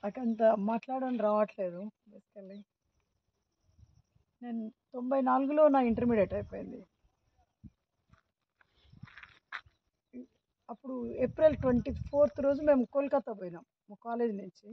నాకంత మాట్లాడడం రావట్లేదు. బేసికల్లీ నేను 94లో నా ఇంటర్మీడియట్ అయిపోయింది. అప్పుడు ఏప్రిల్ 24th రోజు మేము కోల్కతా పోయినాం మా కాలేజ్ నుంచి.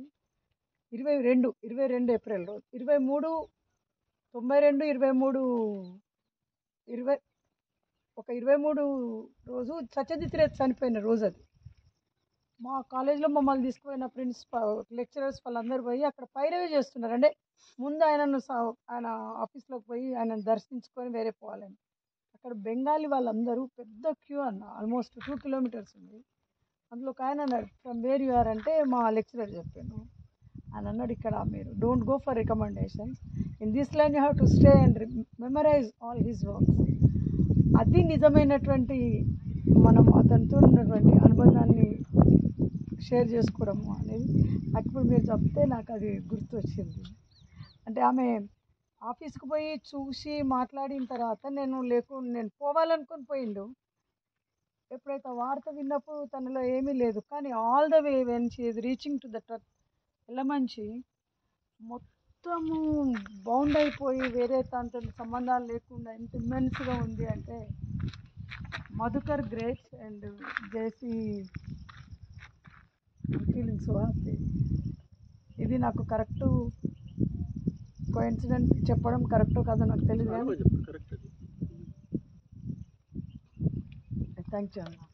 22 ఏప్రిల్ రోజు 23 92 23 20 ఒక 23 రోజు సత్యజిత్ రే చనిపోయిన రోజు అది. మా కాలేజ్లో మమ్మల్ని తీసుకుపోయిన లెక్చరర్స్ వాళ్ళందరూ పోయి అక్కడ పైరవీ చేస్తున్నారు. అంటే ముందు ఆయన ఆఫీస్లోకి పోయి ఆయనను దర్శించుకొని వేరే పోవాలని. అక్కడ బెంగాలీ వాళ్ళందరూ పెద్ద క్యూ అన్న, ఆల్మోస్ట్ 2 కిలోమీటర్స్ ఉంది. అందులో ఒక ఆయన అన్నాడు, ఫ్రమ్ వేర్ యు ఆర్ అంటే మా లెక్చరర్ చెప్పాను. ఆయన అన్నాడు, ఇక్కడ మీరు don't go for recommendations, in this line you have to stay and memorize all his works. అది నిజమైనటువంటి మనం అతనితో ఉన్నటువంటి అనుబంధాన్ని షేర్ చేసుకోవడము అనేది నాకు ఇప్పుడు మీరు చెప్తే నాకు అది గుర్తొచ్చింది. అంటే ఆమె ఆఫీస్కి పోయి చూసి మాట్లాడిన తర్వాత నేను పోవాలనుకొని పోయిండు. ఎప్పుడైతే వార్త విన్నప్పుడు తనలో ఏమీ లేదు, కానీ all the way when she is reaching to the Yellamanchi మొత్తము బౌండ్ అయిపోయి వేరే తనతో సంబంధాలు లేకుండా ఎంత ఇమ్మెన్స్గా ఉంది అంటే Madhukar great and JC feeling so happy. ఇది నాకు కరెక్టు కోఇన్సిడెంట్ చెప్పడం కరెక్టో కాదో నాకు తెలియదు. థ్యాంక్ యూ అన్న.